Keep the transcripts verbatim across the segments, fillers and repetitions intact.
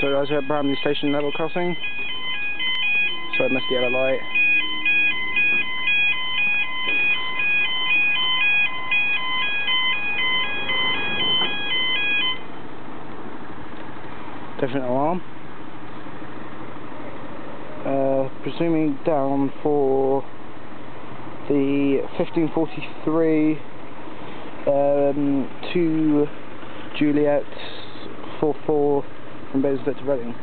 So guys, we're at Bramley Station level crossing. So I missed the yellow light. Different alarm. Uh, presuming down for the fifteen forty-three um, to Juliet four four from Basingstoke to Reading.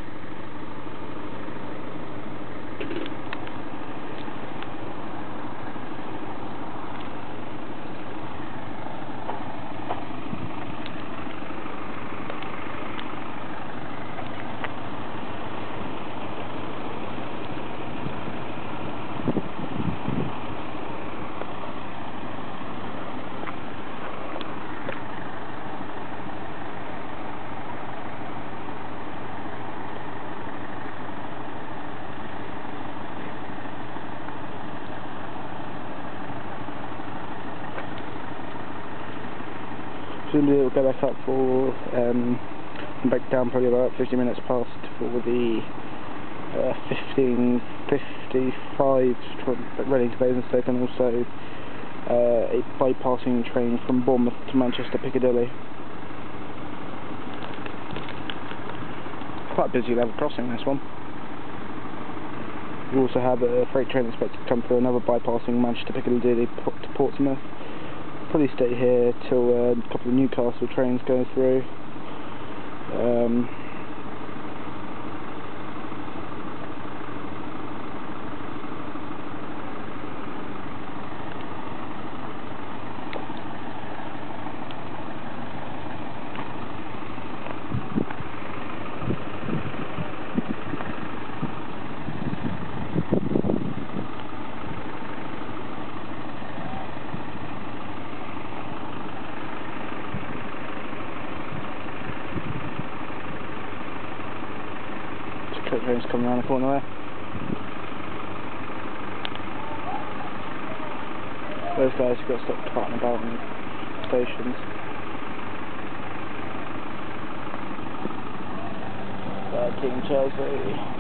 Presumably it will go back up for um, and back down probably about fifty minutes past for the uh, fifteen fifty-five from Reading to Basingstoke, and also uh, a bypassing train from Bournemouth to Manchester Piccadilly. Quite a busy level crossing, this one. We also have a freight train expected to come through, another bypassing Manchester Piccadilly to Portsmouth. Probably stay here till uh, a couple of Newcastle trains go through. Um, trains coming around the corner there. Those guys have got to stop trotting about in stations. Uh, King Chelsea.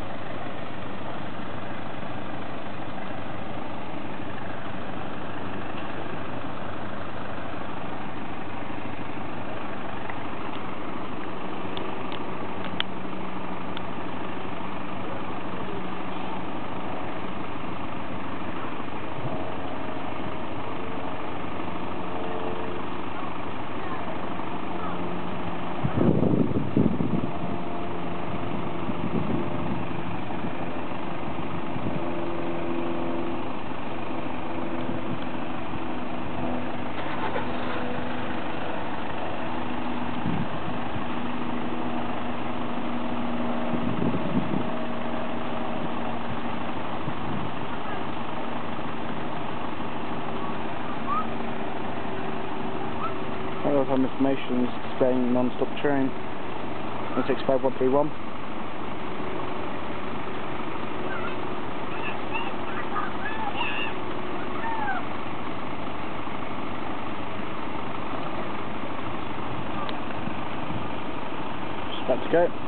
Some information is displaying non-stop train one six five one three one. Just about to go.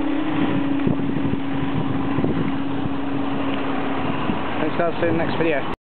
I'll see you in the next video.